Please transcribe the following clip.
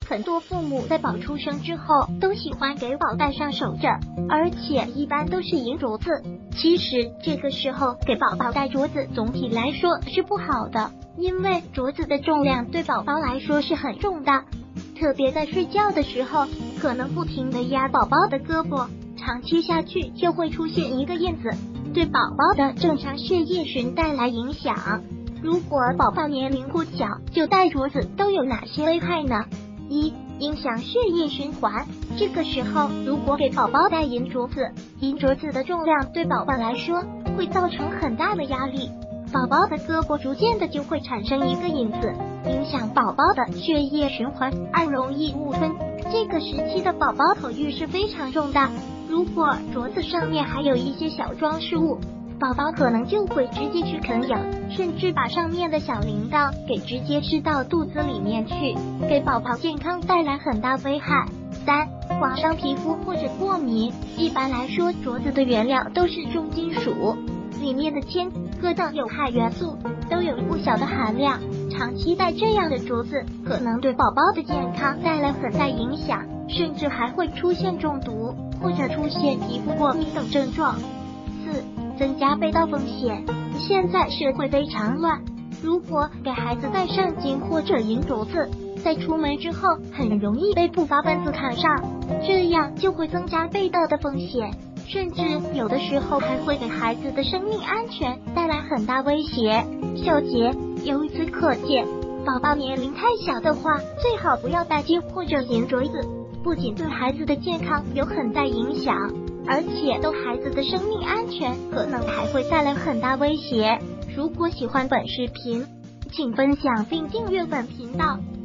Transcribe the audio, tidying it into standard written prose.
很多父母在宝出生之后都喜欢给宝戴上手枕，而且一般都是银镯子。其实这个时候给宝宝戴镯子总体来说是不好的，因为镯子的重量对宝宝来说是很重的，特别在睡觉的时候可能不停地压宝宝的胳膊，长期下去就会出现一个印子，对宝宝的正常血液循带来影响。如果宝宝年龄不小就戴镯子都有哪些危害呢？一、影响血液循环。这个时候如果给宝宝戴银镯子，银镯子的重量对宝宝来说会造成很大的压力，宝宝的胳膊逐渐的就会产生一个引子，影响宝宝的血液循环。二、容易误吞。这个时期的宝宝口欲是非常重的，如果镯子上面还有一些小装饰物，宝宝可能就会直接去啃咬，甚至把上面的小铃铛给直接吃到肚子里面去，给宝宝健康带来很大危害。三、刮伤皮肤或者过敏。一般来说，镯子的原料都是重金属，里面的铅、铬等有害元素都有不小的含量，长期戴这样的镯子可能对宝宝的健康带来很大影响，甚至还会出现中毒或者出现皮肤过敏等症状。四、增加被盗风险。现在社会非常乱，如果给孩子戴上金或者银镯子，在出门之后很容易被不法分子看上，这样就会增加被盗的风险，甚至有的时候还会给孩子的生命安全带来很大威胁。小结，由此可见，宝宝年龄太小的话，最好不要戴金或者银镯子，不仅对孩子的健康有很大影响，而且对孩子的生命安全可能还会带来很大威胁。如果喜欢本视频，请分享并订阅本频道。